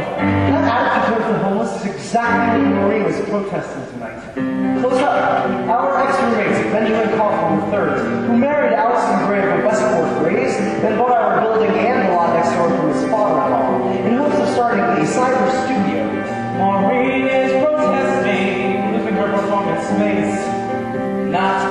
That attitude towards the homeless is exactly what Marie was protesting tonight. Close up, our ex-roommates, Benjamin Kaufman III, who married Allison Gray of Westport Grays, then bought our building and the lot next door from his father-in-law, in hopes of starting a cyber studio. Maureen is protesting, losing her performance space. Not